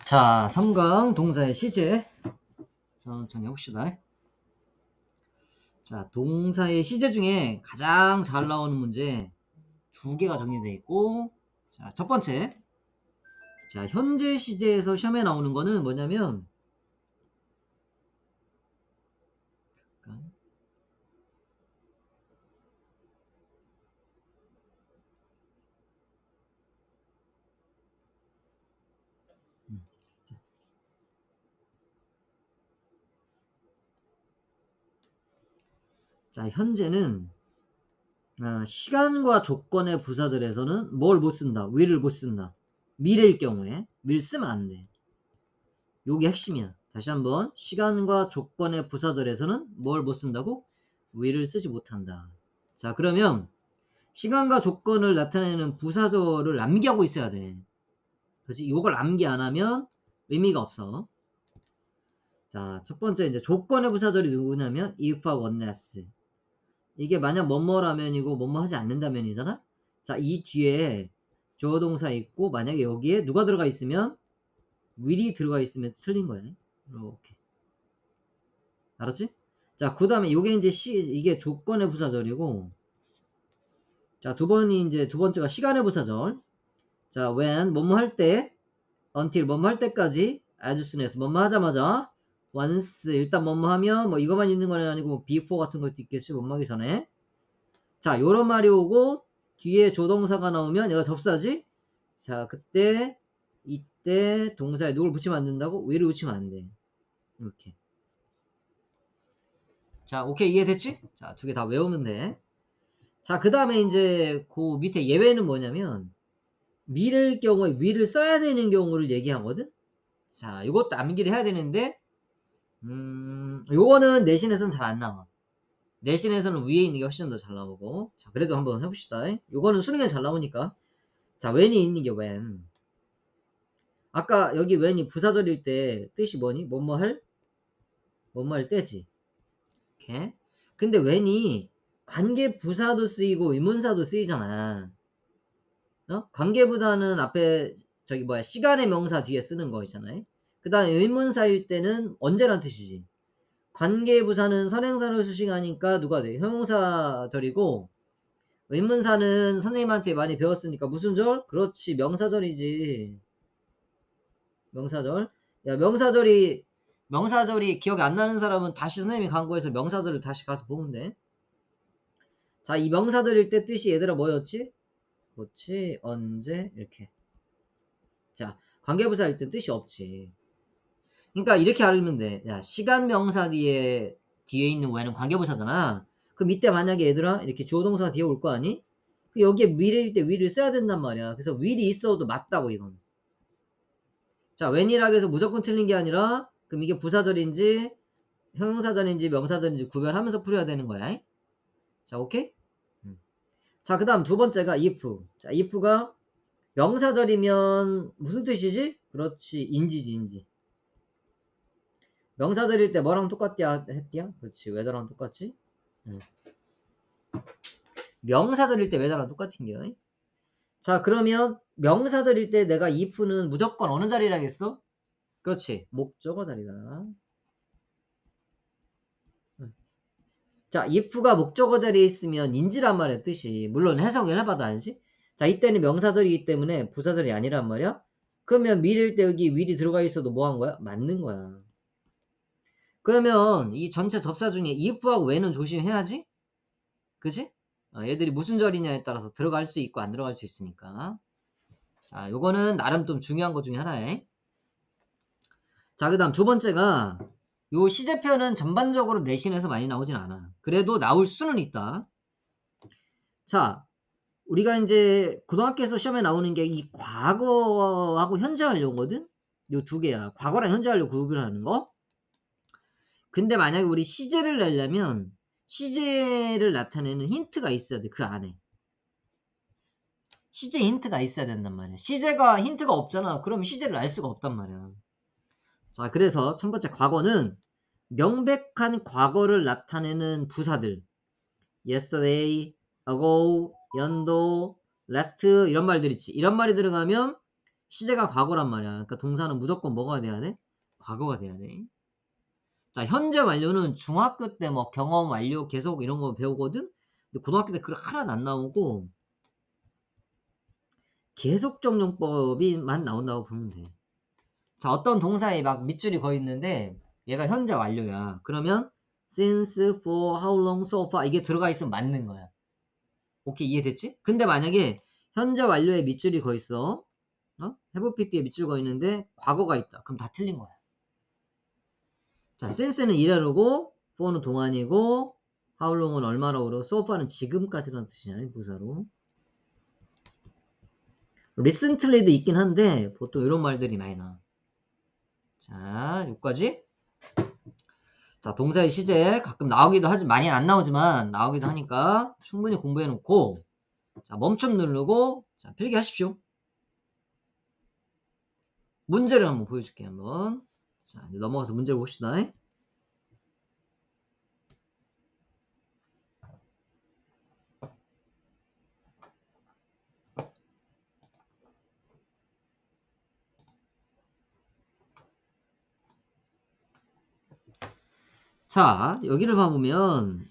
자, 3강 동사의 시제 천천히 해봅시다. 자, 동사의 시제 중에 가장 잘 나오는 문제 두 개가 정리되어 있고, 자, 첫 번째, 자, 현재 시제에서 시험에 나오는 거는 뭐냐면, 자, 현재는 시간과 조건의 부사절에서는 뭘 못 쓴다? will을 못 쓴다. 미래일 경우에 will 쓰면 안 돼. 요게 핵심이야. 다시 한번, 시간과 조건의 부사절에서는 뭘 못 쓴다고? will을 쓰지 못한다. 자, 그러면 시간과 조건을 나타내는 부사절을 암기하고 있어야 돼. 그렇지? 이걸 암기 안 하면 의미가 없어. 자, 첫 번째 이제 조건의 부사절이 누구냐면 if하고 unless. 이게 만약 뭐뭐라면이고 뭐뭐 하지 않는다면이잖아. 자, 이 뒤에 주어 동사 있고 만약에 여기에 누가 들어가 있으면 will이 들어가 있으면 틀린 거야. 이렇게. 알았지? 자, 그 다음에 요게 이제 이게 조건의 부사절이고, 자, 두 번째가 시간의 부사절. 자, when 뭐뭐 할 때, until 뭐뭐 할 때까지, as soon as 뭐뭐 하자마자, once 일단 뭐뭐 하면 뭐 이것만 있는 건 아니고 뭐 before 같은 것도 있겠지, 뭐뭐 하기 전에. 자, 요런 말이 오고 뒤에 조동사가 나오면 얘가 접사지. 자, 그때 이때 동사에 누굴 붙이면 안 된다고? will을 붙이면 안 돼. 이렇게. 자, 오케이, 이해됐지? 자, 두 개 다 외우면 돼. 자, 그 다음에 이제 그 밑에 예외는 뭐냐면 미래일 경우에 will을 써야 되는 경우를 얘기하거든. 자, 이것도 암기를 해야 되는데 요거는 내신에서는 잘 안 나와. 내신에서는 위에 있는 게 훨씬 더 잘 나오고. 자, 그래도 한번 해봅시다. 요거는 수능에 잘 나오니까. 자, when이 있는 게 when. 아까 여기 when이 부사절일 때 뜻이 뭐니? 뭐뭐 할 때지. 이렇게. 근데 when이 관계 부사도 쓰이고 의문사도 쓰이잖아. 관계부사는 앞에 시간의 명사 뒤에 쓰는 거 있잖아요. 그 다음에 의문사일 때는 언제란 뜻이지. 관계부사는 선행사를 수식하니까 누가 돼? 형용사절이고, 의문사는 선생님한테 많이 배웠으니까 무슨 절? 그렇지, 명사절이지. 명사절. 야, 명사절이 기억이 안 나는 사람은 다시 선생님이 강구해서 명사절을 다시 가서 보면 돼. 자, 이 명사절일 때 뜻이 얘들아 뭐였지? 그렇지, 언제, 이렇게. 자, 관계부사일 때 뜻이 없지. 그러니까 이렇게 알면 돼. 야, 시간 명사 뒤에 있는 when은 관계부사잖아. 그 밑에 만약에 얘들아 이렇게 주어 동사가 뒤에 올 거 아니? 그 여기에 will일 때 will을 써야 된단 말이야. 그래서 will이 있어도 맞다고 이건. 자, when이라고 해서 무조건 틀린 게 아니라 그럼 이게 부사절인지 형용사절인지 명사절인지 구별하면서 풀어야 되는 거야. 자, 오케이? 자, 그 다음 두 번째가 if. 자, if가 명사절이면 무슨 뜻이지? 그렇지, 인지지, 인지. 명사절일 때 뭐랑 똑같냐 했디야? 그렇지, 웨더랑 똑같지? 명사절일 때 웨더랑 똑같은 게. 자, 그러면 명사절일 때 내가 if는 무조건 어느 자리라 했어? 그렇지, 목적어 자리다. 자, if가 목적어 자리에 있으면 인지란 말이야, 뜻이. 물론 해석을 해봐도 알지? 자, 이때는 명사절이기 때문에 부사절이 아니란 말이야. 그러면 밀일 때 여기 will이 들어가 있어도 뭐 한 거야? 맞는 거야. 그러면 이 전체 접사 중에 if하고 when은 조심해야지? 그치? 얘들이 무슨 절이냐에 따라서 들어갈 수 있고 안 들어갈 수 있으니까. 자, 요거는 나름 좀 중요한 것 중에 하나에. 자, 그 다음 두 번째가 요 시제표는 전반적으로 내신에서 많이 나오진 않아. 그래도 나올 수는 있다. 자, 우리가 이제 고등학교에서 시험에 나오는 게 이 과거하고 현재 완료거든? 요 두 개야. 과거랑 현재 완료 구분하는 거. 근데 만약에 우리 시제를 내려면 시제를 나타내는 힌트가 있어야 돼. 그 안에. 시제 힌트가 있어야 된단 말이야. 시제가 힌트가 없잖아. 그럼 시제를 알 수가 없단 말이야. 자, 그래서 첫 번째 과거는 명백한 과거를 나타내는 부사들. yesterday, ago, 연도, last 이런 말들 있지. 이런 말이 들어가면 시제가 과거란 말이야. 그러니까 동사는 무조건 뭐가 돼야 돼? 과거가 돼야 돼. 자, 현재 완료는 중학교 때 뭐 경험 완료 계속 이런 거 배우거든? 근데 고등학교 때 그거 하나도 안 나오고 계속적용법이만 나온다고 보면 돼. 자, 어떤 동사에 막 밑줄이 거 있는데 얘가 현재 완료야. 그러면 since, for, how long, so far 이게 들어가 있으면 맞는 거야. 오케이, 이해됐지? 근데 만약에 현재 완료에 밑줄이 거 있어. have pp에 밑줄 거 있는데 과거가 있다. 그럼 다 틀린 거야. 자, since는 이래로고 for는 동안이고 how long은 얼마라고 그러고 so far는 지금까지라는 뜻이잖아요. 부사로. recently도 있긴 한데 보통 이런 말들이 많이 나와. 자, 여기까지. 자, 동사의 시제 가끔 나오기도 하지, 많이 안 나오지만 나오기도 하니까 충분히 공부해 놓고, 자, 멈춤 누르고, 자, 필기하십시오. 문제를 한번 보여줄게, 한번. 자, 이제 넘어가서 문제를 봅시다. 자, 여기를 봐보면,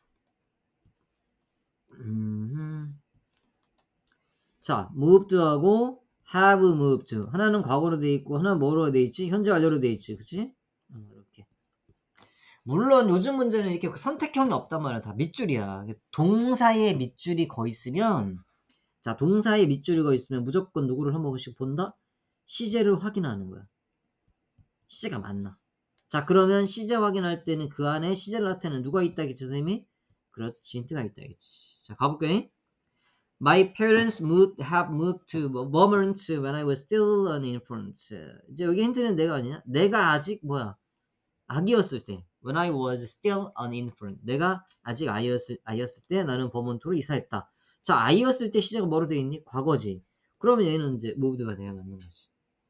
자, moved하고 have moved. 하나는 과거로 돼 있고, 하나는 뭐로 돼 있지? 현재 완료로 돼 있지. 그치? 이렇게. 물론 요즘 문제는 이렇게 선택형이 없단 말이야. 다 밑줄이야. 동사에 밑줄이 거 있으면, 자, 동사에 밑줄이 거 있으면 무조건 누구를 한 번씩 본다? 시제를 확인하는 거야. 시제가 맞나? 자, 그러면 시제 확인할 때는 그 안에 시제를 나타내는 누가 있다겠지, 선생님이? 그렇지, 힌트가 있다겠지. 자, 가볼게. My parents have moved to Vermont when I was still an infant. 이제 여기 힌트는 내가 아니냐? 내가 아직 뭐야? 아기였을 때. When I was still an infant. 내가 아직 아이였을 때 나는 버몬트로 이사했다. 자, 아이였을 때 시제가 뭐로 되어 있니? 과거지. 그러면 얘는 이제 moved가 돼야 맞는 거지.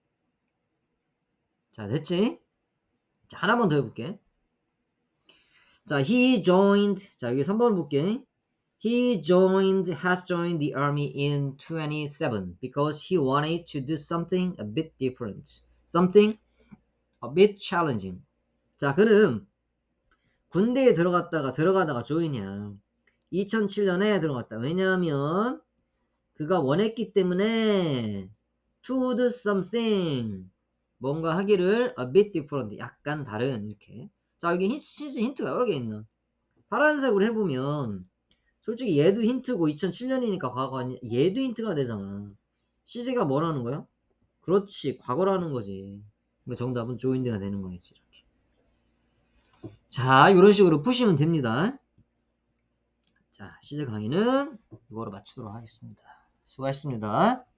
자, 됐지? 자, 하나만 더 해볼게. 자, he joined. 자, 여기 3번을 볼게. He has joined the army in 27 because he wanted to do something a bit different. Something a bit challenging. 자, 그는 군대에 들어가다가 join이야. 2007년에 들어갔다. 왜냐하면 그가 원했기 때문에 to do something. 뭔가 하기를 a bit different. 약간 다른 이렇게. 자, 여기 힌트가 여러 개 있나? 파란색으로 해보면 솔직히 얘도 힌트고 2007년이니까 과거 아니, 얘도 힌트가 되잖아. 시제가 뭐라는 거야? 그렇지, 과거라는 거지. 그러니까 정답은 joined가 되는 거겠지. 이렇게. 자, 이런 식으로 푸시면 됩니다. 자, 시제 강의는 이거로 마치도록 하겠습니다. 수고하셨습니다.